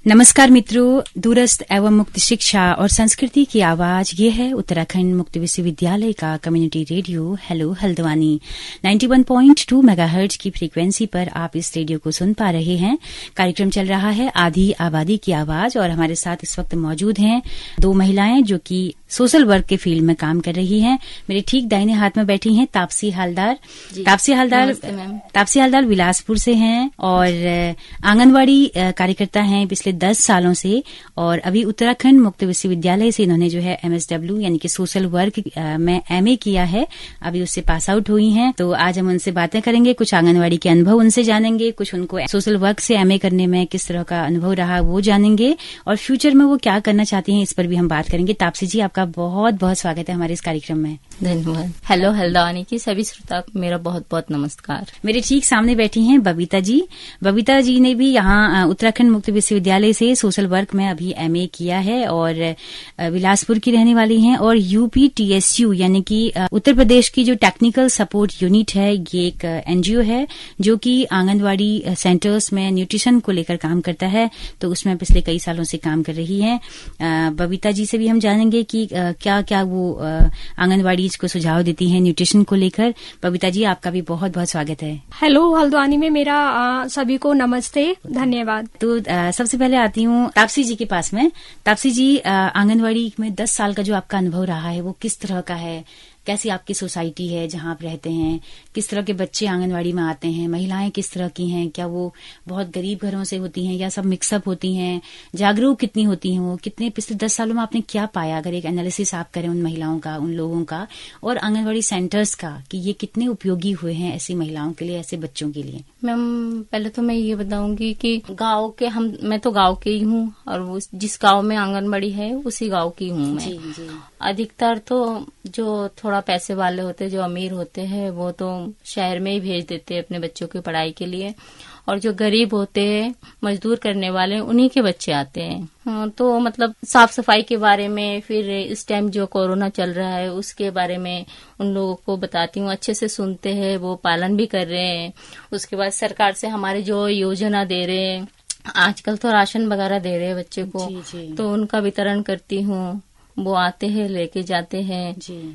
नमस्कार मित्रों, दूरस्थ एवं मुक्त शिक्षा और संस्कृति की आवाज ये है उत्तराखंड मुक्त विश्वविद्यालय का community radio hello Haldwani 91.2 megahertz की फ्रीक्वेंसी पर आप इस रेडियो को सुन पा रहे हैं। कार्यक्रम चल रहा है आधी आबादी की आवाज और हमारे साथ इस वक्त मौजूद हैं दो महिलाएं जो कि सोशल वर्क के फील्ड में काम कर रही हैं। मेरे ठीक दाहिने हाथ में बैठी हैं तापसी हालदार। तापसी हालदार बिलासपुर से हैं और आंगनवाड़ी कार्यकर्ता हैं पिछले 10 सालों से और अभी उत्तराखंड मुक्त विश्वविद्यालय से इन्होंने जो है MSW यानी कि सोशल वर्क में MA किया है। अभी उससे पास आउट हुई हैं। तो आज हम उनसे बातें करेंगे, कुछ आंगनवाड़ी के अनुभव उनसे जानेंगे, कुछ उनको सोशल वर्क से MA करने में किस तरह का अनुभव रहा वो जानेंगे और फ्यूचर में वो क्या करना चाहती हैं इस पर भी हम बात करेंगे। तापसी जी, आपका बहुत बहुत स्वागत है हमारे इस कार्यक्रम में। धन्यवाद। हेलो हल्द्वानी की सभी श्रोता मेरा बहुत बहुत नमस्कार। मेरे ठीक सामने बैठी हैं बबीता जी। बबीता जी ने भी यहाँ उत्तराखंड मुक्त विश्वविद्यालय से सोशल वर्क में अभी MA किया है और बिलासपुर की रहने वाली हैं और UPTSU यानी कि उत्तर प्रदेश की जो टेक्निकल सपोर्ट यूनिट है, ये एक NGO है जो कि आंगनवाड़ी सेंटर्स में न्यूट्रिशन को लेकर काम करता है। तो उसमें पिछले कई सालों से काम कर रही है। बबीता जी से भी हम जानेंगे कि क्या क्या वो आंगनवाड़ी को सुझाव देती हैं न्यूट्रिशन को लेकर। बबीता जी, आपका भी बहुत बहुत स्वागत है। हेलो हल्द्वानी में मेरा सभी को नमस्ते, धन्यवाद। तो सबसे पहले आती हूँ तापसी जी के पास में। तापसी जी, आंगनवाड़ी में 10 साल का जो आपका अनुभव रहा है वो किस तरह का है? कैसी आपकी सोसाइटी है जहां आप रहते हैं? किस तरह के बच्चे आंगनवाड़ी में आते हैं? महिलाएं किस तरह की हैं? क्या वो बहुत गरीब घरों से होती हैं या सब मिक्सअप होती हैं? जागरूक कितनी होती हैं वो? कितने पिछले 10 सालों में आपने क्या पाया? अगर एक एनालिसिस आप करें उन महिलाओं का, उन लोगों का और आंगनवाड़ी सेंटर्स का कि ये कितने उपयोगी हुए हैं ऐसी महिलाओं के लिए, ऐसे बच्चों के लिए। मैम, पहले तो मैं ये बताऊंगी कि गांव के मैं तो गांव के ही हूँ और जिस गांव में आंगनबाड़ी है उसी गांव की हूँ मैं। जी। अधिकतर तो जो थोड़ा पैसे वाले होते हैं, जो अमीर होते हैं, वो तो शहर में ही भेज देते हैं अपने बच्चों की पढ़ाई के लिए और जो गरीब होते हैं, मजदूर करने वाले, उन्हीं के बच्चे आते हैं। तो मतलब साफ सफाई के बारे में, फिर इस टाइम जो कोरोना चल रहा है उसके बारे में उन लोगों को बताती हूँ। अच्छे से सुनते हैं, वो पालन भी कर रहे हैं। उसके बाद सरकार से हमारे जो योजना दे रहे हैं, आजकल तो राशन वगैरह दे रहे हैं बच्चे को। जी। तो उनका वितरण करती हूँ। वो आते हैं, लेके जाते हैं।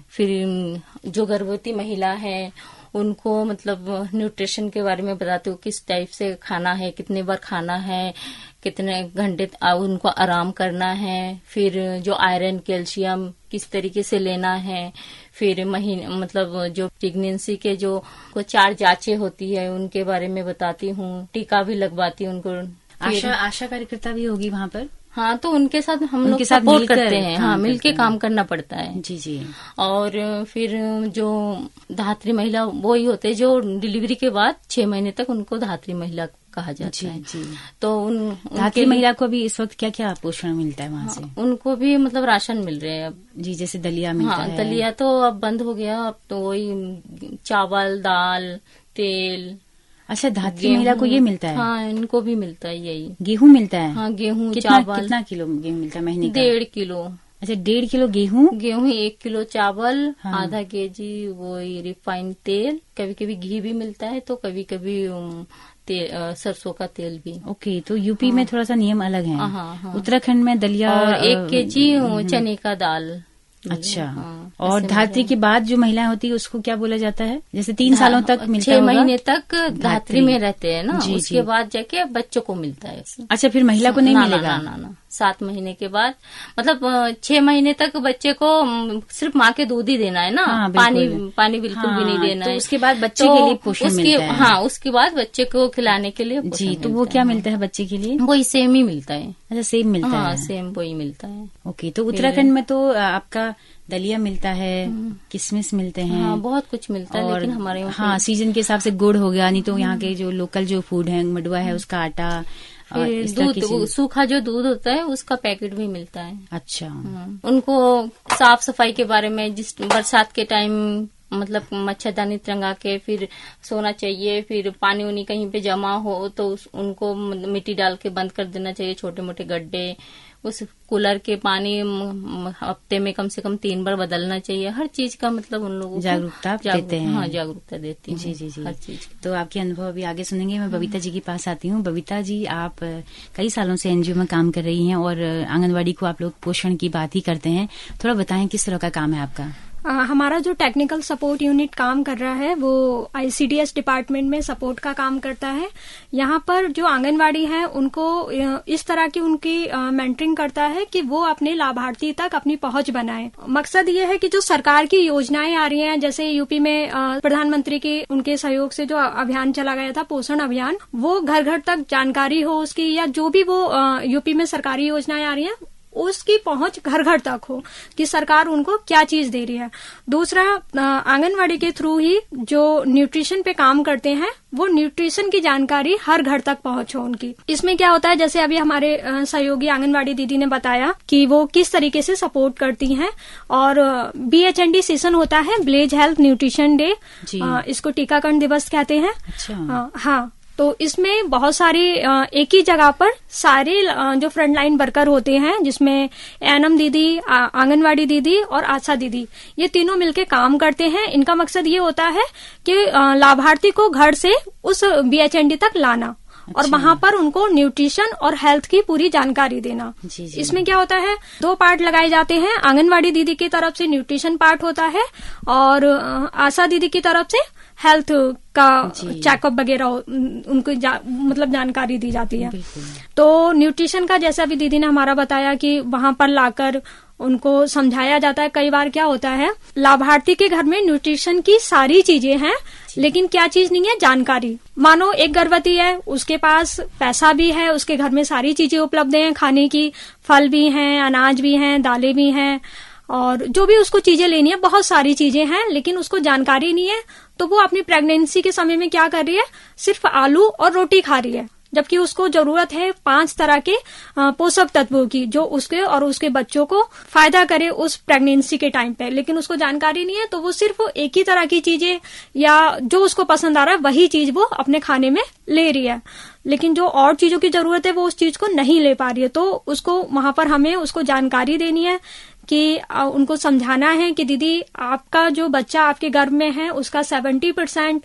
फिर जो गर्भवती महिला है उनको मतलब न्यूट्रिशन के बारे में बताते हो, किस टाइप से खाना है, कितने बार खाना है, कितने घंटे उनको आराम करना है। फिर जो आयरन, कैल्शियम किस तरीके से लेना है। फिर मतलब जो प्रेगनेंसी के जो 4 जांचें होती है उनके बारे में बताती हूँ। टीका भी लगवाती हूँ उनको। आशा कार्यकर्ता भी होगी वहाँ पर? हाँ, तो उनके साथ हम लोग सपोर्ट करते हैं। हाँ, मिलके काम करना पड़ता है। जी। और फिर जो धात्री महिला वो ही होते हैं जो डिलीवरी के बाद 6 महीने तक उनको धात्री महिला कहा जाता है। जी। तो धात्री महिला को भी इस वक्त क्या क्या पोषण मिलता है वहाँ से? उनको भी मतलब राशन मिल रहे हैं अब। जी, जैसे दलिया मिलता है। दलिया तो अब बंद हो गया। अब तो वही चावल, दाल, तेल। अच्छा, धात्री महिला को ये मिलता है? हाँ, इनको भी मिलता है यही। गेहूं मिलता है? हाँ, गेहूं, चावल। कितना किलो गेहूं मिलता है महीने का? 1.5 किलो। अच्छा, 1.5 किलो गेहूं, 1 किलो चावल। हाँ। आधा केजी वो रिफाइंड तेल, कभी कभी घी भी मिलता है, तो कभी कभी सरसों का तेल भी। ओके, तो यूपी में थोड़ा सा नियम अलग है। हाँ। उत्तराखंड में दलिया और 1 केजी चने का दाल। अच्छा। और धात्री के बाद जो महिलाएं होती है उसको क्या बोला जाता है? जैसे 3 सालों तक मिलता है? 6 महीने तक धात्री में रहते हैं ना। जी, उसके बाद जाके बच्चों को मिलता है। अच्छा, फिर महिला को नहीं मिलेगा? ना 7 महीने के बाद, मतलब 6 महीने तक बच्चे को सिर्फ माँ के दूध ही देना है ना। हाँ, पानी बिल्कुल भी नहीं देना है। उसके बाद बच्चे के लिए पोषण मिलता है? हाँ, उसके बाद बच्चे को खिलाने के लिए। जी, तो वो क्या मिलता है बच्चे के लिए? वही सेम ही मिलता है। अच्छा, सेम मिलता है? सेम वही मिलता है। ओके, तो उत्तराखंड में तो आपका दलिया मिलता है, किशमिश मिलते हैं। हाँ, बहुत कुछ मिलता है। लेकिन हमारे हाँ, सीजन के हिसाब से गुड़ हो गया, नहीं तो यहाँ के जो लोकल जो फूड है, मडुआ है, उसका आटा, दूध, सूखा जो दूध होता है उसका पैकेट भी मिलता है। अच्छा। उनको साफ सफाई के बारे में, जिस बरसात के टाइम मतलब मच्छरदानी टंगा के फिर सोना चाहिए। फिर पानी उनी कहीं पे जमा हो तो उनको मिट्टी डाल के बंद कर देना चाहिए, छोटे मोटे गड्ढे। उस कूलर के पानी हफ्ते में कम से कम 3 बार बदलना चाहिए। हर चीज का मतलब उन लोगों को जागरूकता देते हैं। हाँ, जागरूकता देती जी जी जी, हर चीज। तो आपके अनुभव अभी आगे सुनेंगे। मैं बबीता जी के पास आती हूँ। बबीता जी, आप कई सालों से एनजीओ में काम कर रही हैं और आंगनवाड़ी को आप लोग पोषण की बात ही करते हैं। थोड़ा बताएं किस तरह का काम है आपका? हमारा जो टेक्निकल सपोर्ट यूनिट काम कर रहा है वो आईसीडीएस डिपार्टमेंट में सपोर्ट का काम करता है। यहाँ पर जो आंगनवाड़ी है उनको इस तरह की उनकी मेंटरिंग करता है कि वो अपने लाभार्थी तक अपनी पहुंच बनाए। मकसद ये है कि जो सरकार की योजनाएं आ रही हैं, जैसे यूपी में प्रधानमंत्री के उनके सहयोग से जो अभियान चला गया था, पोषण अभियान, वो घर घर तक जानकारी हो उसकी, या जो भी वो यूपी में सरकारी योजनाएं आ रही हैं उसकी पहुंच घर घर तक हो कि सरकार उनको क्या चीज दे रही है। दूसरा, आंगनवाड़ी के थ्रू ही जो न्यूट्रिशन पे काम करते हैं वो न्यूट्रिशन की जानकारी हर घर तक पहुंच हो उनकी। इसमें क्या होता है, जैसे अभी हमारे सहयोगी आंगनवाड़ी दीदी ने बताया कि वो किस तरीके से सपोर्ट करती हैं। और BHND सेशन होता है, विलेज हेल्थ न्यूट्रिशन डे, इसको टीकाकरण दिवस कहते हैं। अच्छा। हाँ, तो इसमें बहुत सारे एक ही जगह पर सारे जो फ्रंटलाइन वर्कर होते हैं, जिसमें एएनएम दीदी, आंगनवाड़ी दीदी और आशा दीदी, ये तीनों मिलके काम करते हैं। इनका मकसद ये होता है कि लाभार्थी को घर से उस BHND तक लाना और वहां पर उनको न्यूट्रिशन और हेल्थ की पूरी जानकारी देना। जी जी। इसमें क्या होता है, 2 पार्ट लगाए जाते हैं। आंगनवाड़ी दीदी की तरफ से न्यूट्रिशन पार्ट होता है और आशा दीदी की तरफ से हेल्थ का चेकअप वगैरह उनको मतलब जानकारी दी जाती है। तो न्यूट्रिशन का जैसे अभी दीदी ने हमारा बताया कि वहां पर लाकर उनको समझाया जाता है। कई बार क्या होता है, लाभार्थी के घर में न्यूट्रिशन की सारी चीजें हैं लेकिन क्या चीज नहीं है, जानकारी। मानो एक गर्भवती है, उसके पास पैसा भी है, उसके घर में सारी चीजें उपलब्ध हैं खाने की, फल भी हैं, अनाज भी हैं, दालें भी हैं और जो भी उसको चीजें लेनी है, बहुत सारी चीजें हैं, लेकिन उसको जानकारी नहीं है। तो वो अपनी प्रेगनेंसी के समय में क्या कर रही है, सिर्फ आलू और रोटी खा रही है, जबकि उसको जरूरत है 5 तरह के पोषक तत्वों की जो उसके और उसके बच्चों को फायदा करे उस प्रेगनेंसी के टाइम पे। लेकिन उसको जानकारी नहीं है, तो वो सिर्फ एक ही तरह की चीजें या जो उसको पसंद आ रहा है वही चीज वो अपने खाने में ले रही है, लेकिन जो और चीजों की जरूरत है वो उस चीज को नहीं ले पा रही है। तो उसको वहां पर हमें उसको जानकारी देनी है कि उनको समझाना है कि दीदी, आपका जो बच्चा आपके गर्भ में है उसका 70%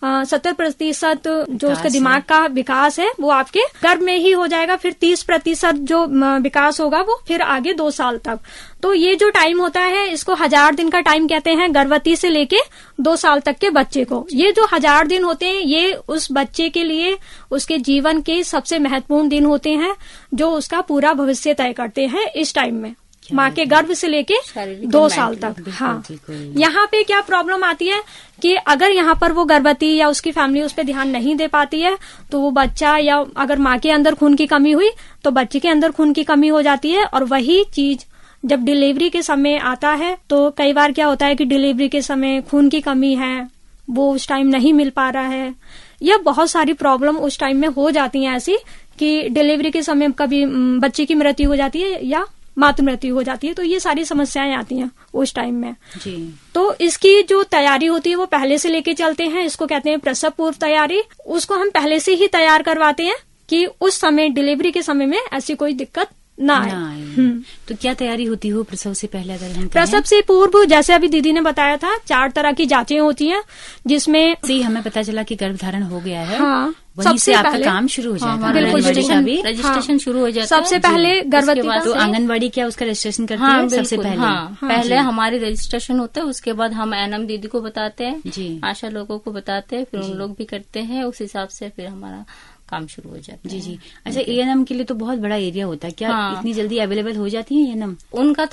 जो उसके दिमाग का विकास है वो आपके गर्भ में ही हो जाएगा। फिर 30% जो विकास होगा वो फिर आगे 2 साल तक। तो ये जो टाइम होता है इसको 1000 दिन का टाइम कहते हैं, गर्भवती से लेके 2 साल तक के बच्चे को। ये जो 1000 दिन होते हैं ये उस बच्चे के लिए उसके जीवन के सबसे महत्वपूर्ण दिन होते हैं, जो उसका पूरा भविष्य तय करते हैं इस टाइम में, माँ के गर्भ से लेके 2 साल तक। हाँ, यहाँ पे क्या प्रॉब्लम आती है कि अगर यहाँ पर वो गर्भवती या उसकी फैमिली उस पर ध्यान नहीं दे पाती है तो वो बच्चा, या अगर माँ के अंदर खून की कमी हुई तो बच्चे के अंदर खून की कमी हो जाती है। और वही चीज जब डिलीवरी के समय आता है तो कई बार क्या होता है कि डिलीवरी के समय खून की कमी है, वो उस टाइम नहीं मिल पा रहा है, या बहुत सारी प्रॉब्लम उस टाइम में हो जाती है ऐसी कि डिलीवरी के समय कभी बच्चे की मृत्यु हो जाती है या मातृ मृत्यु हो जाती है। तो ये सारी समस्याएं आती हैं उस टाइम में जी। तो इसकी जो तैयारी होती है वो पहले से लेके चलते हैं, इसको कहते हैं प्रसव पूर्व तैयारी। उसको हम पहले से ही तैयार करवाते हैं कि उस समय डिलीवरी के समय में ऐसी कोई दिक्कत ना आए। तो क्या तैयारी होती हो प्रसव से पहले? अगर हम प्रसव से पूर्व, जैसे अभी दीदी ने बताया था, 4 तरह की जांचें होती हैं, जिसमें से हमें पता चला कि गर्भधारण हो गया है। हाँ, वहीं से आपका काम शुरू हो जाएगा। बिल्कुल, रजिस्ट्रेशन शुरू हो जाता है। सबसे पहले गर्भवती तो आंगनबाड़ी क्या उसका रजिस्ट्रेशन करती है सबसे पहले? पहले हमारी रजिस्ट्रेशन होता है, उसके बाद हम एएनएम दीदी को बताते हैं, आशा लोगों को बताते हैं, फिर उन लोग भी करते हैं, उस हिसाब से फिर हमारा काम शुरू हो जाता है। जी जी। अच्छा, एएनएम के लिए तो बहुत बड़ा एरिया होता है, क्या इतनी जल्दी अवेलेबल हो जाती है एएनएम? उनका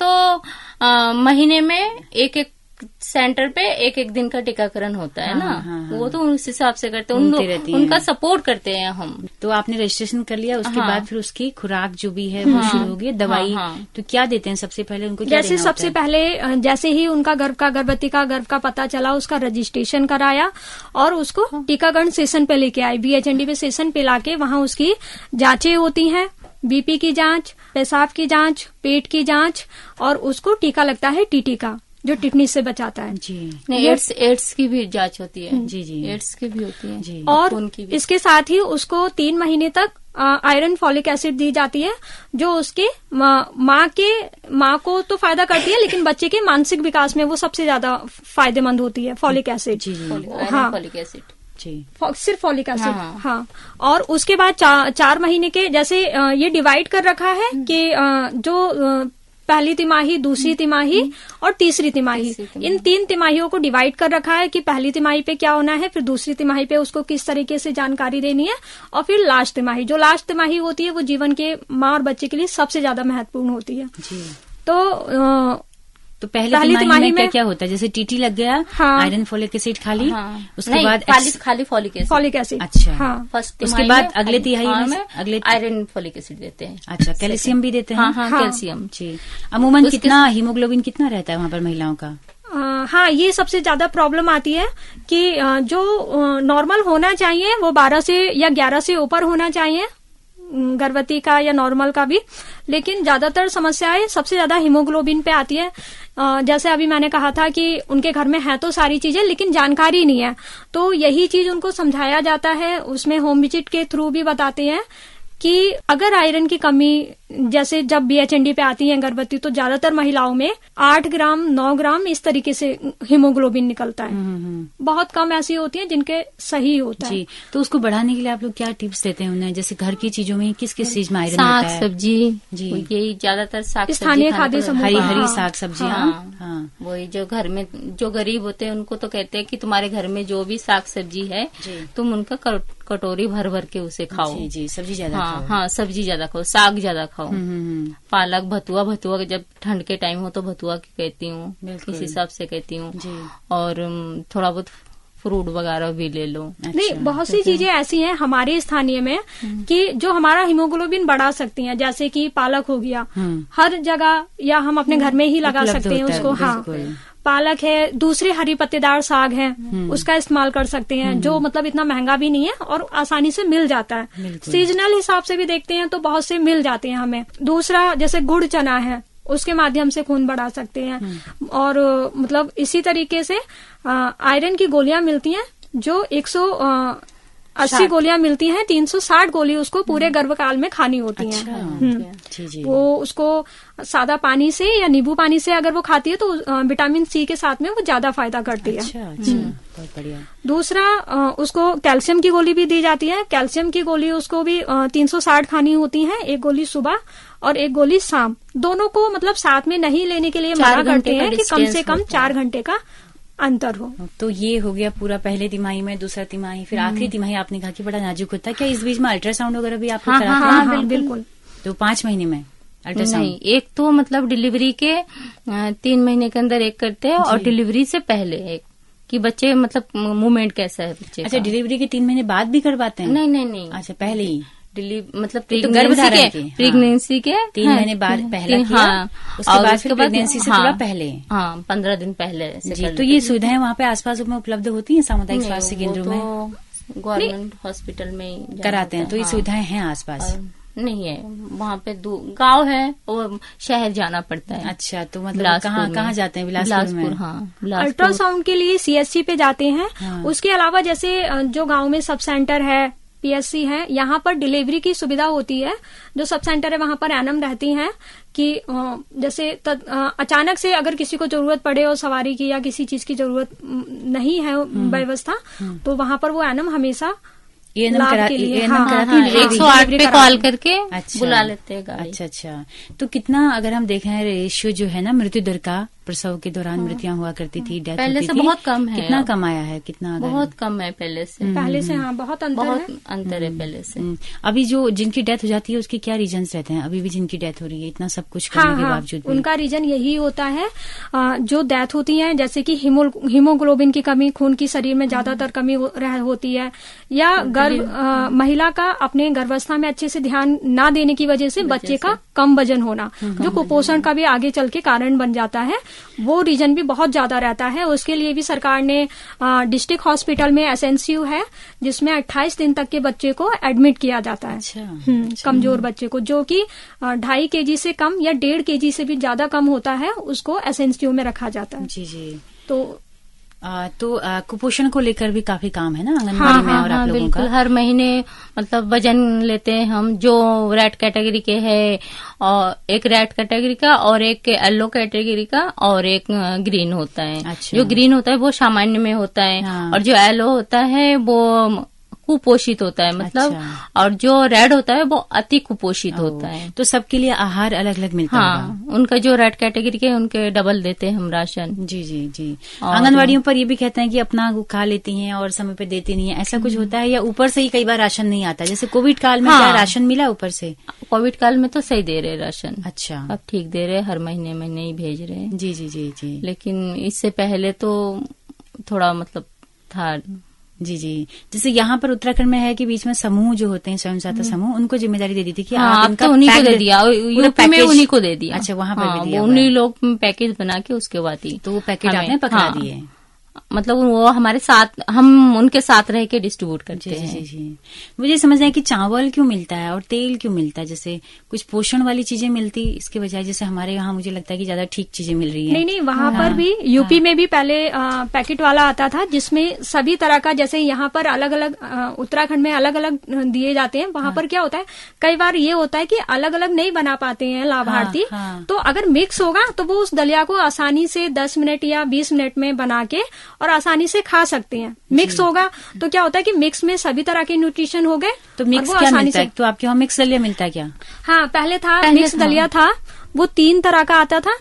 तो महीने में एक सेंटर पे एक दिन का टीकाकरण होता है ना। वो तो उस हिसाब से करते हैं, उनका सपोर्ट करते हैं हम। तो आपने रजिस्ट्रेशन कर लिया, उसके बाद फिर उसकी खुराक जो भी है वो शुरू होगी, दवाई। तो क्या देते हैं सबसे पहले उनको? जैसे सबसे पहले जैसे ही उनका गर्भवती का गर्भ का पता चला, उसका रजिस्ट्रेशन कराया और उसको टीकाकरण सेशन पे लेके आए, BHND पे सेशन पे लाके वहाँ उसकी जांचें होती हैं, BP की जांच, पेशाब की जांच, पेट की जांच, और उसको टीका लगता है TT का। जो टिटनिस से बचाता है। जी। नहीं, एड्स की भी जांच होती है। जी जी। एड्स की भी होती है जी। और खून की भी। इसके साथ ही उसको 3 महीने तक आयरन फॉलिक एसिड दी जाती है, जो उसके माँ को तो फायदा करती है, लेकिन बच्चे के मानसिक विकास में वो सबसे ज्यादा फायदेमंद होती है, फॉलिक एसिड। जी जी। हाँ, फॉलिक एसिड जी। सिर्फ फॉलिक एसिड। हाँ। हाँ। और उसके बाद 4 महीने के, जैसे ये डिवाइड कर रखा है कि जो पहली तिमाही, दूसरी तिमाही और तीसरी तिमाही, इन 3 तिमाहियों को डिवाइड कर रखा है कि पहली तिमाही पे क्या होना है, फिर दूसरी तिमाही पे उसको किस तरीके से जानकारी देनी है, और फिर लास्ट तिमाही, जो लास्ट तिमाही होती है वो जीवन के माँ और बच्चे के लिए सबसे ज्यादा महत्वपूर्ण होती है। जी। तो पहली तिमाही में क्या होता है, जैसे टीटी लग गया, हाँ, आयरन फॉलिक एसिड खाली, हाँ, उसके बाद खाली फॉलिक एसिड। अच्छा। हाँ, फर्स्ट उसके बाद अगले तिहाई में अगले आयरन फॉलिक एसिड देते हैं। अच्छा, कैल्शियम भी देते हैं। हाँ, कैल्शियम। जी। अमूमन कितना हीमोग्लोबिन कितना रहता है वहाँ पर महिलाओं का? हाँ, ये सबसे ज्यादा प्रॉब्लम आती है कि जो नॉर्मल होना चाहिए वो 12 से या 11 से ऊपर होना चाहिए, गर्भवती का या नॉर्मल का भी, लेकिन ज्यादातर समस्याएं सबसे ज्यादा हीमोग्लोबिन पे आती है। जैसे अभी मैंने कहा था कि उनके घर में है तो सारी चीजें, लेकिन जानकारी नहीं है, तो यही चीज उनको समझाया जाता है, उसमें होम विजिट के थ्रू भी बताते हैं कि अगर आयरन की कमी, जैसे जब बीएचएनडी पे आती है गर्भवती, तो ज्यादातर महिलाओं में 8 ग्राम 9 ग्राम इस तरीके से हीमोग्लोबिन निकलता है। बहुत कम ऐसी होती है जिनके सही होता है। जी। तो उसको बढ़ाने के लिए आप लोग क्या टिप्स देते हैं उन्हें, जैसे घर की चीजों में किस किस चीज में आयरन होता है? साग सब्जी, जी, यही ज्यादातर साग स्थानीय खाद्य समूह, हरी साग सब्जी। हाँ, वही जो घर में जो गरीब होते हैं उनको तो कहते हैं कि तुम्हारे घर में जो भी साग सब्जी है तुम उनका कटोरी भर भर के उसे खाओ। जी जी। सब्जी ज्यादा खाओ। हाँ, सब्जी ज्यादा खाओ, साग ज्यादा खाओ। पालक, भतुआ जब ठंड के टाइम हो तो भतुआ की कहती हूँ, इस हिसाब से कहती हूँ। और थोड़ा बहुत फ्रूट वगैरह भी ले लो। नहीं, बहुत सी चीजें ऐसी हैं हमारे स्थानीय में कि जो हमारा हीमोग्लोबिन बढ़ा सकती हैं, जैसे कि पालक हो गया, हर जगह या हम अपने घर में ही लगा सकते हैं उसको। हाँ, पालक है, दूसरे हरी पत्तेदार साग है, उसका इस्तेमाल कर सकते हैं, जो मतलब इतना महंगा भी नहीं है और आसानी से मिल जाता है। सीजनल हिसाब से भी देखते हैं तो बहुत से मिल जाते हैं हमें। दूसरा, जैसे गुड़ चना है, उसके माध्यम से खून बढ़ा सकते हैं। और मतलब इसी तरीके से आयरन की गोलियां मिलती हैं, जो 180 गोलियां मिलती हैं, 360 गोली उसको पूरे गर्भकाल में खानी होती हैं। जी। वो उसको सादा पानी से या नींबू पानी से अगर वो खाती है तो विटामिन सी के साथ में वो ज्यादा फायदा करती है। अच्छा, बहुत बढ़िया। दूसरा, उसको कैल्शियम की गोली भी दी जाती है। कैल्शियम की गोली उसको भी 360 खानी होती है, 1 गोली सुबह और 1 गोली शाम। दोनों को मतलब साथ में नहीं लेने के लिए मना करते हैं कि कम से कम 4 घंटे का अंतर हो। तो ये हो गया पूरा पहले तिमाही में, दूसरा तिमाही, फिर आखिरी तिमाही आपने कहा कि बड़ा नाजुक होता है। क्या इस बीच में अल्ट्रासाउंड वगैरह भी आप कराते हैं? हाँ, बिल्कुल। तो 5 महीने में अल्ट्रासाउंड? नहीं, एक तो मतलब डिलीवरी के 3 महीने के अंदर एक करते हैं, और डिलीवरी से पहले एक, कि बच्चे मतलब मूवमेंट कैसा है बच्चे। अच्छा, डिलीवरी के 3 महीने बाद भी करवाते हैं? नहीं। अच्छा, पहले ही मतलब प्रेगनेंसी के 3 महीने बाद पहला किया। हाँ, उसके बाद फिर प्रेगनेंसी से थोड़ा पहले। हाँ, 15 दिन पहले से। जी। तो ये सुविधाएं वहाँ पे आसपास में उपलब्ध होती हैं सामुदायिक स्वास्थ्य केंद्रों में? गवर्नमेंट हॉस्पिटल में कराते हैं, तो ये सुविधाएं हैं आसपास? नहीं है वहाँ पे, गांव है, वो शहर जाना पड़ता है। अच्छा, तो मतलब कहाँ जाते हैं? बिलासपुर में? हाँ, अल्ट्रासाउंड के लिए सीएससी पे जाते हैं। उसके अलावा जैसे जो गांव में सब सेंटर है, पीएससी है, यहाँ पर डिलीवरी की सुविधा होती है। जो सब सेंटर है वहाँ पर एनएम रहती हैं कि जैसे अचानक से अगर किसी को जरूरत पड़े और सवारी की या किसी चीज की जरूरत नहीं है व्यवस्था, तो वहाँ पर वो एनएम हमेशा कराती है। 108 पे कॉल करके बुला लेते हैं गाड़ी। अच्छा। तो कितना अगर हम देखें रेशियो जो है ना मृत्यु दर का, प्रसव के दौरान मृत्युआं हुआ करती थी, डेथ पहले होती से थी, बहुत कम है। कितना कम आया है? कितना? बहुत कम है पहले से। हाँ, बहुत अंतर है पहले से। अभी जो जिनकी डेथ हो जाती है उसके क्या रीजंस रहते हैं? अभी भी जिनकी डेथ हो रही है इतना सब कुछ करने के बावजूद भी? उनका रीजन यही होता है, जो डेथ होती है, जैसे कि हीमोग्लोबिन की कमी, खून की शरीर में ज्यादातर कमी होती है, या महिला का अपने गर्भावस्था में अच्छे से ध्यान ना देने की वजह से बच्चे का कम वजन होना, जो कुपोषण का भी आगे चल के कारण बन जाता है, वो रीजन भी बहुत ज्यादा रहता है। उसके लिए भी सरकार ने डिस्ट्रिक्ट हॉस्पिटल में SNCU है, जिसमें 28 दिन तक के बच्चे को एडमिट किया जाता है। अच्छा। कमजोर बच्चे को, जो कि 2.5 kg से कम या 1.5 kg से भी ज्यादा कम होता है, उसको SNCU में रखा जाता है। जी। तो कुपोषण को लेकर भी काफी काम है ना आंगनबाड़ी में। और आप लोगों का हर महीने मतलब वजन लेते हैं हम, जो रेड कैटेगरी के है, और एक रेड कैटेगरी का और एक येलो कैटेगरी का और एक ग्रीन होता है। अच्छा। जो ग्रीन होता है वो सामान्य में होता है। हाँ। और जो येलो होता है वो कुपोषित होता है, मतलब। अच्छा। और जो रेड होता है वो अति कुपोषित होता है। तो सबके लिए आहार अलग अलग मिलता है। हाँ, उनका जो रेड कैटेगरी के उनके डबल देते हैं हम राशन। जी। आंगनवाड़ियों पर ये भी कहते हैं कि अपना खा लेती हैं और समय पे देती नहीं है, ऐसा कुछ होता है? या ऊपर से ही कई बार राशन नहीं आता, जैसे कोविड काल में? क्या राशन मिला ऊपर से? कोविड काल में तो सही दे रहे राशन। अच्छा। अब ठीक दे रहे, हर महीने ही भेज रहे हैं। जी। लेकिन इससे पहले तो थोड़ा मतलब था। जी। जैसे यहाँ पर उत्तराखंड में है कि बीच में समूह जो होते हैं, स्वयं सहायता समूह, उनको जिम्मेदारी दे दी थी कि आप इनका उन्हीं को दे दिया, यूपी में उन्हीं को दे दिया। अच्छा, वहाँ पर भी दिया, उन्हीं लोग पैकेज बना के उसके बाद ही। तो वो पैकेट आपने पकड़ा दिए? मतलब वो हमारे साथ, हम उनके साथ रह के डिस्ट्रीब्यूट करते हैं। जी। मुझे समझना है कि चावल क्यों मिलता है और तेल क्यों मिलता है? जैसे कुछ पोषण वाली चीजें मिलती इसके बजाय, जैसे हमारे यहाँ मुझे लगता है कि ज्यादा ठीक चीजें मिल रही हैं। नहीं, वहाँ पर भी यूपी में भी पहले पैकेट वाला आता था, जिसमें सभी तरह का, जैसे यहाँ पर अलग अलग, उत्तराखंड में अलग अलग दिए जाते हैं। वहाँ पर क्या होता है, कई बार ये होता है कि अलग अलग नहीं बना पाते हैं लाभार्थी। तो अगर मिक्स होगा तो वो उस दलिया को आसानी से 10 मिनट या 20 मिनट में बना के और आसानी से खा सकते हैं। मिक्स होगा तो क्या होता है कि मिक्स में सभी तरह के न्यूट्रिशन हो गए। तो मिक्स क्या मिलता है? तो आपके वहाँ मिक्स दलिया मिलता है क्या? हाँ, पहले था मिक्स दलिया था, वो 3 तरह का आता था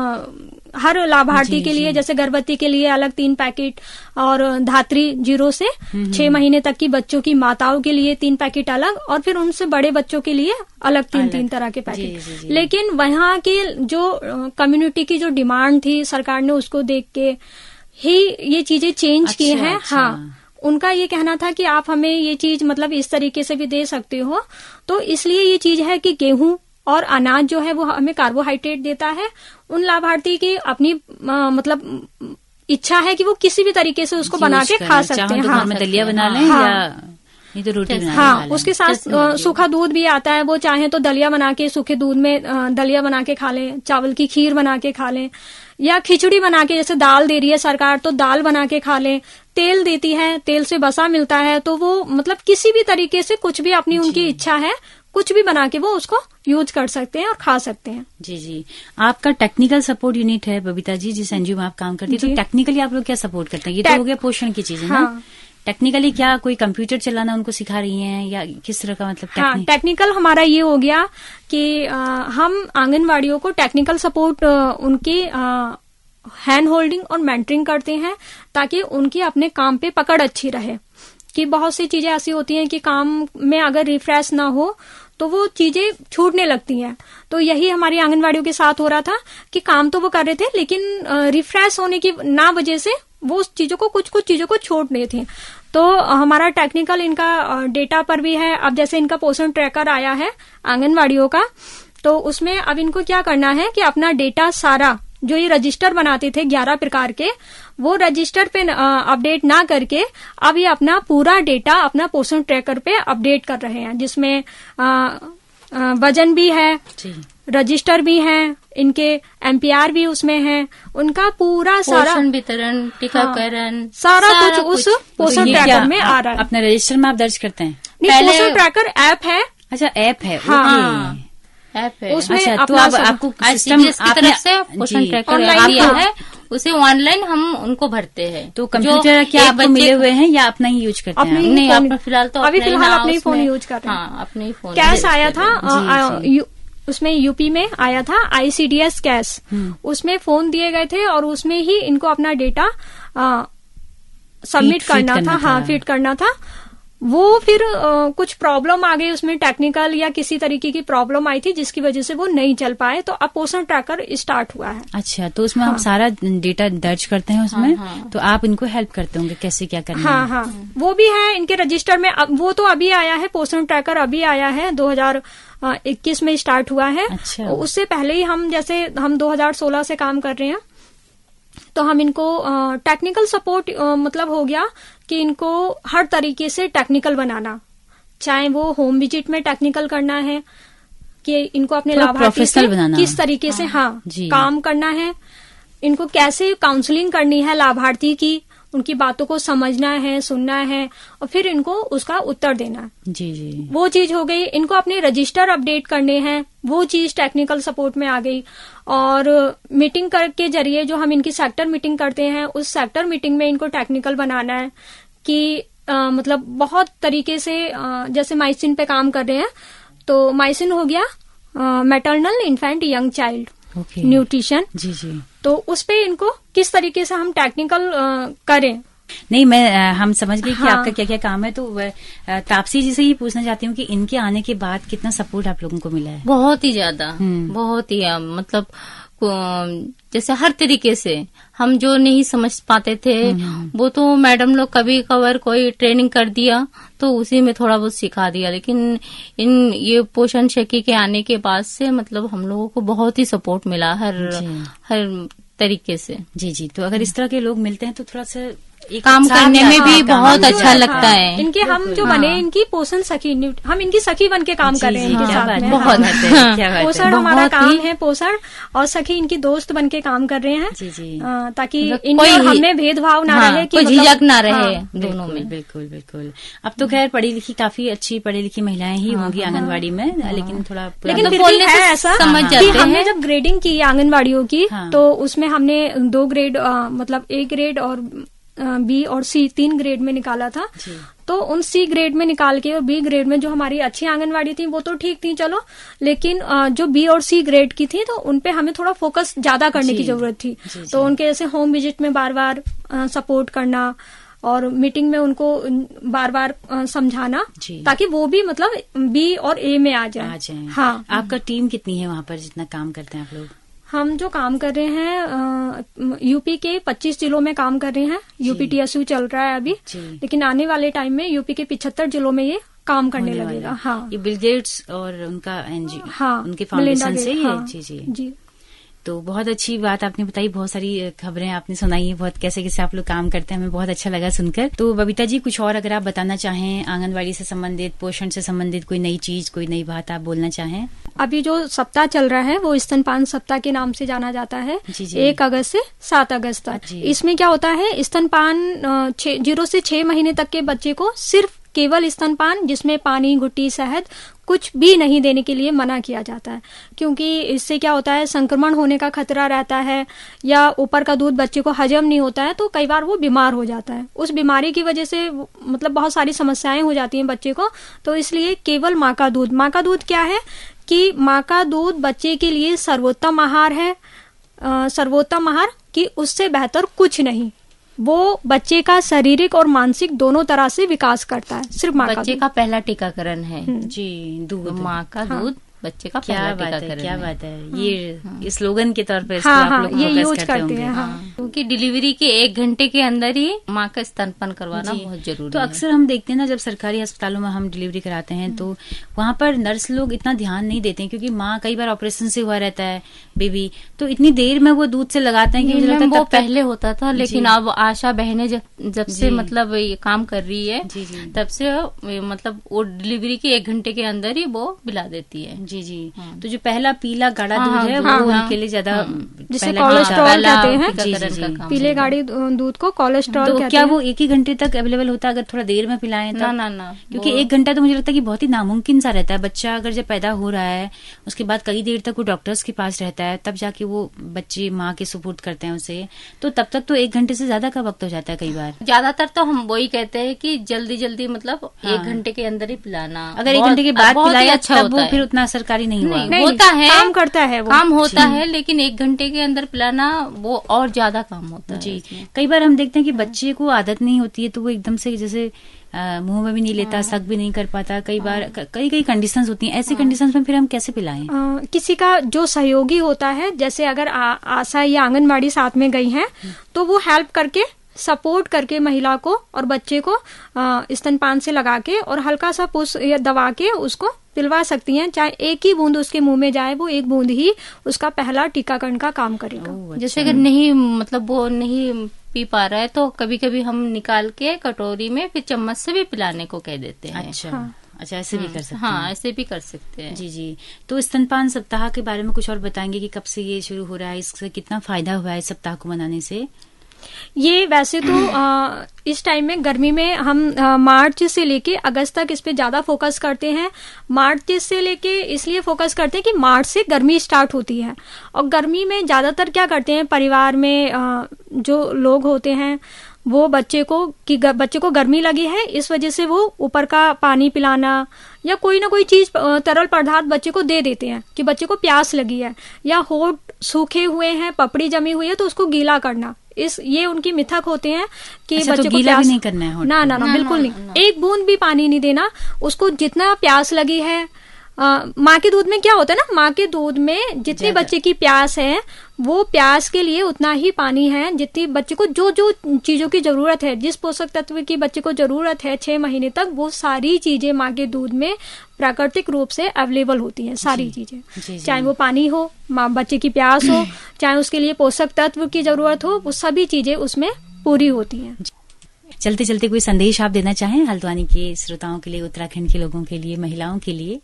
हर लाभार्थी के लिए। जैसे गर्भवती के लिए अलग 3 पैकेट, और धात्री 0 से 6 महीने तक की बच्चों की माताओं के लिए 3 पैकेट अलग, और फिर उनसे बड़े बच्चों के लिए अलग 3 तरह के पैकेट। लेकिन वहाँ की जो कम्युनिटी की जो डिमांड थी, सरकार ने उसको देख के ही ये चीजें चेंज की हैं। हाँ, उनका ये कहना था कि आप हमें ये चीज मतलब इस तरीके से भी दे सकते हो। तो इसलिए ये चीज है कि गेहूं और अनाज जो है वो हमें कार्बोहाइड्रेट देता है। उन लाभार्थी की अपनी मतलब इच्छा है कि वो किसी भी तरीके से उसको बना के खा सकते हैं। हाँ, दलिया बना लें या नहीं तो रोटी बना। हाँ, उसके साथ सूखा दूध भी आता है, वो चाहे तो दलिया बना के सूखे दूध में दलिया बना के खा लें, चावल की खीर बना के खा लें, या खिचड़ी बना के, जैसे दाल दे रही है सरकार तो दाल बना के खा लें। तेल देती है, तेल से बसा मिलता है, तो वो मतलब किसी भी तरीके से कुछ भी अपनी उनकी इच्छा है, कुछ भी बना के वो उसको यूज कर सकते हैं और खा सकते हैं। जी। आपका टेक्निकल सपोर्ट यूनिट है बबीता जी, जिस एनजीओ में आप काम करती है, तो टेक्निकली आप लोग क्या सपोर्ट करते हैं? ये तो हो गया पोषण की चीजें ना। टेक्निकली क्या कोई कंप्यूटर चलाना उनको सिखा रही हैं या किस तरह का मतलब? हाँ, टेक्निकल हमारा ये हो गया कि हम आंगनवाड़ियों को टेक्निकल सपोर्ट उनकी हैंड होल्डिंग और मेंटरिंग करते हैं, ताकि उनकी अपने काम पे पकड़ अच्छी रहे। कि बहुत सी चीजें ऐसी होती हैं कि काम में अगर रिफ्रेश ना हो तो वो चीजें छूटने लगती हैं। तो यही हमारी आंगनवाड़ियों के साथ हो रहा था कि काम तो वो कर रहे थे, लेकिन रिफ्रेश होने की ना वजह से वो उस चीजों को कुछ चीजों को छोड़ रहे थे। तो हमारा टेक्निकल इनका डेटा पर भी है। अब जैसे इनका पोषण ट्रैकर आया है आंगनवाड़ियों का, तो उसमें अब इनको क्या करना है कि अपना डेटा सारा जो ये रजिस्टर बनाते थे 11 प्रकार के, वो रजिस्टर पे अपडेट ना करके अब ये अपना पूरा डेटा अपना पोषण ट्रैकर पे अपडेट कर रहे हैं, जिसमें वजन भी है, रजिस्टर भी है, इनके एमपीआर भी उसमें है, उनका पूरा सारा पोषण वितरण, टीकाकरण, सारा कुछ उस पोषण ट्रैकर में आ रहा है। अपने रजिस्टर में आप दर्ज करते हैं? नहीं, पोषण ट्रैकर ऐप है। अच्छा, ऐप है। हाँ, ऐप है उसमें। अच्छा, तो आपको सिस्टम की तरफ से पोषण ट्रैकर दिया है, उसे ऑनलाइन हम उनको भरते हैं। तो कंप्यूटर क्या आपको मिले हुए हैं या अपना ही यूज करते हैं? नहीं, आप फिलहाल तो अभी फिलहाल अपने ही फोन यूज कर रहे हैं। हाँ, अपने ही फोन। कैश आया था उसमें, यूपी में आया था ICDS कैश, उसमें फोन दिए गए थे और उसमें ही इनको अपना डेटा सबमिट करना था। हाँ, फीड करना था। वो फिर कुछ प्रॉब्लम आ गई उसमें, टेक्निकल या किसी तरीके की प्रॉब्लम आई थी जिसकी वजह से वो नहीं चल पाए, तो अब पोषण ट्रैकर स्टार्ट हुआ है। अच्छा, तो उसमें आप सारा डेटा दर्ज करते हैं उसमें? तो आप इनको हेल्प करते होंगे कैसे क्या करना है? हाँ, वो भी है इनके रजिस्टर में। वो तो अभी आया है, पोषण ट्रैकर अभी आया है, 2021 में स्टार्ट हुआ है। अच्छा। उससे पहले ही हम 2016 से काम कर रहे हैं, तो हम इनको टेक्निकल सपोर्ट मतलब हो गया कि इनको हर तरीके से टेक्निकल बनाना, चाहे वो होम विजिट में टेक्निकल करना है कि इनको अपने लाभार्थी से किस तरीके से काम करना है, इनको कैसे काउंसलिंग करनी है लाभार्थी की, उनकी बातों को समझना है, सुनना है और फिर इनको उसका उत्तर देना है। जी जी, वो चीज हो गई। इनको अपने रजिस्टर अपडेट करने हैं, वो चीज टेक्निकल सपोर्ट में आ गई। और मीटिंग के जरिए जो हम इनकी सेक्टर मीटिंग करते हैं, उस सेक्टर मीटिंग में इनको टेक्निकल बनाना है कि मतलब बहुत तरीके से जैसे माइसिन पे काम कर रहे हैं, तो माइसिन हो गया maternal infant young child nutrition. जी जी, तो उस पे इनको किस तरीके से हम टेक्निकल करें। नहीं, हम समझ गए कि आपका क्या क्या काम है। तो तापसी जी से ही पूछना चाहती हूँ कि इनके आने के बाद कितना सपोर्ट आप लोगों को मिला है? बहुत ही ज्यादा, बहुत ही, मतलब जैसे हर तरीके से हम जो नहीं समझ पाते थे वो तो मैडम लोग कभी कभार कोई ट्रेनिंग कर दिया तो उसी में थोड़ा बहुत सिखा दिया, लेकिन ये पोषण शकी के आने के बाद से मतलब हम लोगों को बहुत ही सपोर्ट मिला हर तरीके से। जी जी, तो अगर इस तरह के लोग मिलते हैं तो थोड़ा सा काम करने में भी बहुत अच्छा लगता है। इनके हम जो बने इनकी पोषण सखी, हम इनकी सखी बन के काम कर रहे हैं इनके साथ में। बहुत पोषण हमारा काम है, पोषण और सखी इनकी दोस्त बन के काम कर रहे हैं। जी जी, ताकि इनमें हमने भेदभाव ना रहे, कोई झिझक ना रहे दोनों में। बिल्कुल बिल्कुल। अब तो खैर पढ़ी लिखी, काफी अच्छी पढ़ी लिखी महिलाएं ही होंगी आंगनबाड़ी में, लेकिन थोड़ा लेकिन फिर भी है ऐसा समझ जाते हैं। हमने जब ग्रेडिंग की आंगनबाड़ियों की तो उसमें हमने 2 ग्रेड मतलब A ग्रेड और B और C 3 ग्रेड में निकाला था। तो उन C ग्रेड में निकाल के और B ग्रेड में जो हमारी अच्छी आंगनवाड़ी थी वो तो ठीक थी चलो, लेकिन जो B और C ग्रेड की थी तो उनपे हमें थोड़ा फोकस ज्यादा करने की जरूरत थी। तो उनके जैसे होम विजिट में बार बार सपोर्ट करना और मीटिंग में उनको बार बार समझाना ताकि वो भी मतलब B और A में आ जाए। हाँ, आपका टीम कितनी है वहाँ पर जितना काम करते हैं आप लोग? हम जो काम कर रहे हैं यूपी के 25 जिलों में काम कर रहे हैं। यूपी TSU चल रहा है अभी, लेकिन आने वाले टाइम में यूपी के 75 जिलों में ये काम करने लगेगा। हाँ, ये बिल गेट्स और उनका NGO, हाँ, उनके फाउंडेशन से ही है। जी जी जी, तो बहुत अच्छी बात आपने बताई, बहुत सारी खबरें आपने सुनाई है, बहुत कैसे कैसे आप लोग काम करते हैं, हमें बहुत अच्छा लगा सुनकर। तो बबीता जी, कुछ और अगर आप बताना चाहें आंगनवाड़ी से संबंधित, पोषण से संबंधित कोई नई चीज, कोई नई बात आप बोलना चाहें? अभी जो सप्ताह चल रहा है वो स्तनपान सप्ताह के नाम से जाना जाता है। 1 अगस्त से 7 अगस्त तक। इसमें क्या होता है, स्तनपान 0 से 6 महीने तक के बच्चे को सिर्फ केवल स्तनपान, जिसमें पानी, घुट्टी, शहद कुछ भी नहीं देने के लिए मना किया जाता है, क्योंकि इससे क्या होता है संक्रमण होने का खतरा रहता है, या ऊपर का दूध बच्चे को हजम नहीं होता है तो कई बार वो बीमार हो जाता है। उस बीमारी की वजह से मतलब बहुत सारी समस्याएं हो जाती हैं बच्चे को। तो इसलिए केवल माँ का दूध, माँ का दूध क्या है कि माँ का दूध बच्चे के लिए सर्वोत्तम आहार है, सर्वोत्तम आहार कि उससे बेहतर कुछ नहीं। वो बच्चे का शारीरिक और मानसिक दोनों तरह से विकास करता है। सिर्फ माँ बच्चे का पहला टीकाकरण है। जी, दूध, माँ का दूध बच्चे का पहला टीकाकरण है। क्या बात है, ये स्लोगन के तौर पर आप लोग ये यूज करते हैं। क्योंकि डिलीवरी के 1 घंटे के अंदर ही माँ का स्तनपान करवाना बहुत जरूरी है। तो अक्सर हम देखते हैं ना, जब सरकारी अस्पतालों में हम डिलीवरी कराते हैं तो वहाँ पर नर्स लोग इतना ध्यान नहीं देते हैं, क्योंकि माँ कई बार ऑपरेशन से हुआ रहता है बेबी, तो इतनी देर में वो दूध से लगाते हैं कि मुझे वो पहले होता था, लेकिन अब आशा बहनें जब से मतलब ये काम कर रही है तब से मतलब वो डिलीवरी के 1 घंटे के अंदर ही वो पिला देती है। जी जी, तो जो पहला पीला गाढ़ा दूध है वो उनके लिए ज्यादा, जिसे कोलेस्ट्रॉल कहते हैं, पीले गाढ़े दूध को कोलेस्ट्रॉल कहते हैं। क्या वो 1 ही घंटे तक अवेलेबल होता है अगर थोड़ा देर में पिलाएं? ना, क्योंकि 1 घंटा तो मुझे लगता है कि बहुत ही नामुमकिन सा रहता है। बच्चा अगर जब पैदा हो रहा है उसके बाद कई देर तक वो डॉक्टर्स के पास रहता है, तब जाके वो बच्चे माँ के सुपुर्द करते हैं उसे, तो तब तक तो 1 घंटे से ज्यादा का वक्त हो जाता है कई बार। ज्यादातर तो हम वही कहते हैं कि जल्दी मतलब 1 घंटे के अंदर ही पिलाना। अगर 1 घंटे के बाद पिलाया अच्छा, वो फिर उतना असर सरकारी नहीं हुआ? नहीं, होता है, काम करता है वो, काम होता है, लेकिन 1 घंटे के अंदर पिलाना वो और ज्यादा काम होता है जी। कई बार हम देखते हैं कि बच्चे को आदत नहीं होती है तो वो एकदम से जैसे मुंह में भी नहीं लेता, सक भी नहीं कर पाता, कई बार कई कंडीशंस होती हैं, ऐसी कंडीशंस में फिर हम कैसे पिलाएं? किसी का जो सहयोगी होता है, जैसे अगर आशा या आंगनबाड़ी साथ में गई हैं तो वो हेल्प करके, सपोर्ट करके महिला को और बच्चे को स्तनपान से लगा के और हल्का सा पुश या दबा के उसको पिलवा सकती हैं। चाहे एक ही बूंद उसके मुंह में जाए, वो एक बूंद ही उसका पहला टीकाकरण का काम करेगा। अच्छा। जैसे अगर नहीं, मतलब वो नहीं पी पा रहा है तो कभी कभी हम निकाल के कटोरी में फिर चम्मच से भी पिलाने को कह देते हैं। अच्छा, अच्छा, ऐसे भी कर सकते हैं। हाँ, ऐसे भी कर सकते हैं। जी जी। तो स्तनपान सप्ताह के बारे में कुछ और बताएंगे कि कब से ये शुरू हो रहा है, इससे कितना फायदा हुआ है इस सप्ताह को मनाने से? ये वैसे तो इस टाइम में गर्मी में हम मार्च से लेके अगस्त तक इस पे ज्यादा फोकस करते हैं। मार्च से लेके इसलिए फोकस करते हैं कि मार्च से गर्मी स्टार्ट होती है और गर्मी में ज्यादातर क्या करते हैं, परिवार में जो लोग होते हैं वो बच्चे को गर्मी लगी है, इस वजह से वो ऊपर का पानी पिलाना या कोई ना कोई चीज तरल पदार्थ बच्चे को दे देते हैं कि बच्चे को प्यास लगी है, या होठ सूखे हुए हैं, पपड़ी जमी हुई है तो उसको गीला करना। ये उनकी मिथक होते हैं कि अच्छा, बच्चे तो को गीला प्यास भी नहीं करना है होठ ना, बिल्कुल नहीं। एक बूंद भी पानी नहीं देना उसको। जितना प्यास लगी है, माँ के दूध में क्या होता है ना, माँ के दूध में जितनी बच्चे की प्यास है वो प्यास के लिए उतना ही पानी है जितनी बच्चे को जो जो चीजों की जरूरत है, जिस पोषक तत्व की बच्चे को जरूरत है 6 महीने तक, वो सारी चीजें माँ के दूध में प्राकृतिक रूप से अवेलेबल होती हैं। सारी चीजें, चाहे वो पानी हो, माँ बच्चे की प्यास हो, चाहे उसके लिए पोषक तत्व की जरूरत हो, वो सभी चीजें उसमें पूरी होती हैं। चलते चलते कोई संदेश आप देना चाहें हल्द्वानी के श्रोताओं के लिए, उत्तराखंड के लोगों के लिए, महिलाओं के लिए?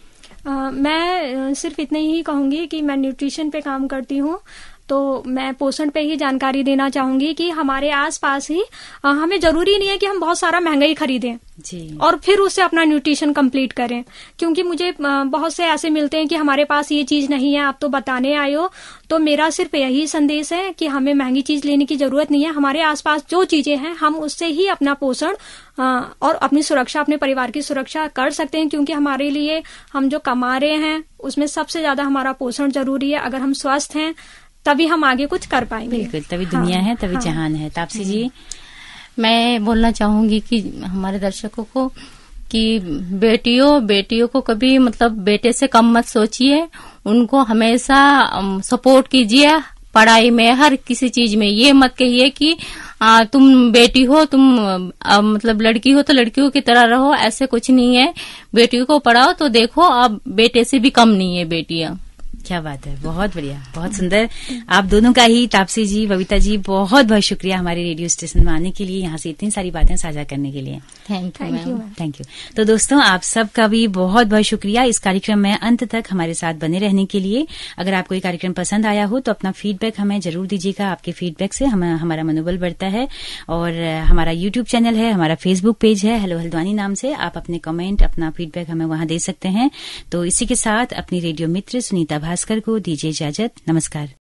मैं सिर्फ इतने ही कहूंगी कि मैं न्यूट्रिशन पे काम करती हूँ, तो मैं पोषण पे ही जानकारी देना चाहूंगी कि हमारे आसपास ही हमें जरूरी नहीं है कि हम बहुत सारा महंगाई खरीदें जी और फिर उससे अपना न्यूट्रिशन कंप्लीट करें, क्योंकि मुझे बहुत से ऐसे मिलते हैं कि हमारे पास ये चीज नहीं है, आप तो बताने आए हो। तो मेरा सिर्फ यही संदेश है कि हमें महंगी चीज लेने की जरूरत नहीं है। हमारे आसपास जो चीजें हैं हम उससे ही अपना पोषण और अपनी सुरक्षा, अपने परिवार की सुरक्षा कर सकते हैं, क्योंकि हमारे लिए हम जो कमा रहे हैं उसमें सबसे ज्यादा हमारा पोषण जरूरी है। अगर हम स्वस्थ हैं तभी हम आगे कुछ कर पाएंगे। बिल्कुल, तभी दुनिया है, तभी जहान है। तापसी जी? मैं बोलना चाहूंगी कि हमारे दर्शकों को कि बेटियों को कभी मतलब बेटे से कम मत सोचिए, उनको हमेशा सपोर्ट कीजिए पढ़ाई में, हर किसी चीज में। ये मत कहिए कि तुम बेटी हो, तुम मतलब लड़की हो तो लड़कियों की तरह रहो, ऐसे कुछ नहीं है। बेटियों को पढ़ाओ तो देखो अब बेटे से भी कम नहीं है बेटियां। क्या बात है, बहुत बढ़िया, बहुत सुंदर। आप दोनों का ही, तापसी जी, बबीता जी, बहुत बहुत शुक्रिया हमारे रेडियो स्टेशन में आने के लिए, यहाँ से इतनी सारी बातें साझा करने के लिए। Thank you. Thank you. तो दोस्तों, आप सबका भी बहुत बहुत शुक्रिया इस कार्यक्रम में अंत तक हमारे साथ बने रहने के लिए। अगर आपको ये कार्यक्रम पसंद आया हो तो अपना फीडबैक हमें जरूर दीजिएगा। आपके फीडबैक से हमारा मनोबल बढ़ता है। और हमारा यूट्यूब चैनल है, हमारा फेसबुक पेज है हेलो हल्द्वानी नाम से, आप अपने कमेंट, अपना फीडबैक हमें वहां दे सकते हैं। तो इसी के साथ अपनी रेडियो मित्र सुनीता भास्कर को दीजिए इजाजत। नमस्कार।